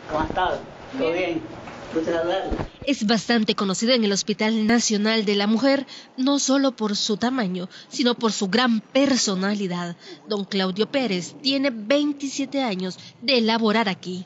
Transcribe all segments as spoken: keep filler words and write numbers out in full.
¿Cómo has estado? ¿Todo bien? ¿Gusto saludarla? Es bastante conocido en el Hospital Nacional de la Mujer, no solo por su tamaño, sino por su gran personalidad. Don Claudio Pérez tiene veintisiete años de laborar aquí.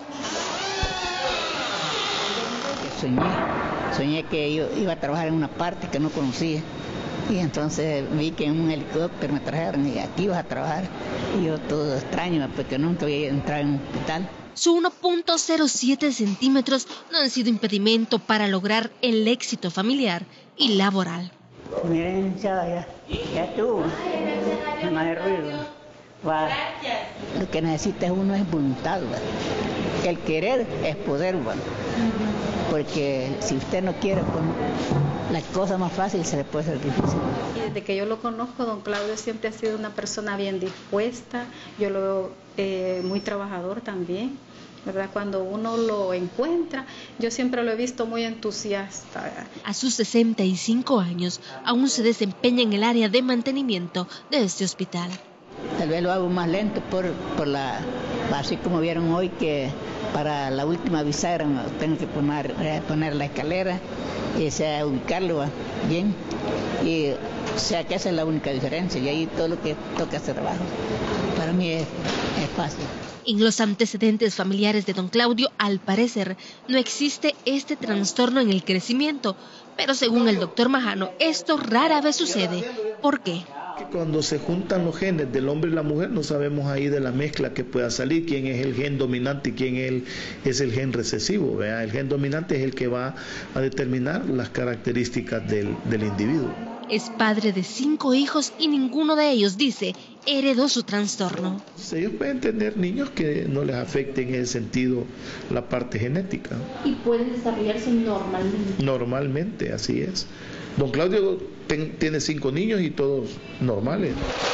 Soñé, soñé que yo iba a trabajar en una parte que no conocía. Y entonces vi que en un helicóptero me trajeron y aquí vas a trabajar. Y yo todo extraño, porque nunca había entrado en un hospital. Su uno punto cero siete centímetros no han sido impedimento para lograr el éxito familiar y laboral. Miren, ya, ya, ya estuvo. No hay ruido. Va. Lo que necesita uno es voluntad, ¿va? El querer es poder, ¿va? Porque si usted no quiere, pues, la cosa más fácil se le puede hacer difícil. Y desde que yo lo conozco, don Claudio siempre ha sido una persona bien dispuesta, yo lo veo eh, muy trabajador también, ¿verdad? Cuando uno lo encuentra, yo siempre lo he visto muy entusiasta. A sus sesenta y cinco años, aún se desempeña en el área de mantenimiento de este hospital. Tal vez lo hago más lento por, por la, así como vieron hoy que para la última bisagra tengo que poner, eh, poner la escalera y o sea, ubicarlo bien. Y o sea que esa es la única diferencia y ahí todo lo que toca hacer abajo. Para mí es, es fácil. En los antecedentes familiares de don Claudio, al parecer, no existe este trastorno en el crecimiento, pero según el doctor Majano, esto rara vez sucede. ¿Por qué? Cuando se juntan los genes del hombre y la mujer, no sabemos ahí de la mezcla que pueda salir, quién es el gen dominante y quién es el, es el gen recesivo. ¿Verdad? El gen dominante es el que va a determinar las características del, del individuo. Es padre de cinco hijos y ninguno de ellos, dice, heredó su trastorno. Ellos pueden tener niños que no les afecte en ese sentido la parte genética. ¿Y pueden desarrollarse normalmente? Normalmente, así es. Don Claudio ten, tiene cinco niños y todos normales.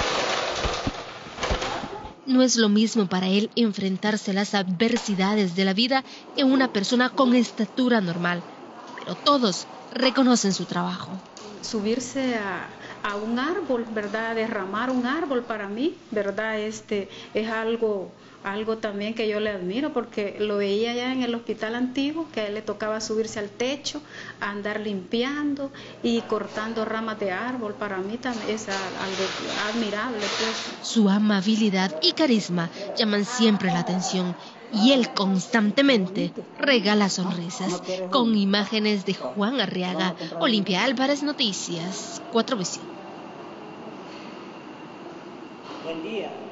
No es lo mismo para él enfrentarse a las adversidades de la vida que una persona con estatura normal, pero todos reconocen su trabajo. Subirse a, a un árbol, ¿verdad? Derramar un árbol para mí, ¿verdad? Este es algo, algo también que yo le admiro porque lo veía ya en el hospital antiguo, que a él le tocaba subirse al techo, andar limpiando y cortando ramas de árbol. Para mí también es algo admirable, pues. Su amabilidad y carisma llaman siempre la atención y él constantemente regala sonrisas. Con imágenes de Juan Arriaga, Olimpia Álvarez, Noticias cuatro Visión. Buen día.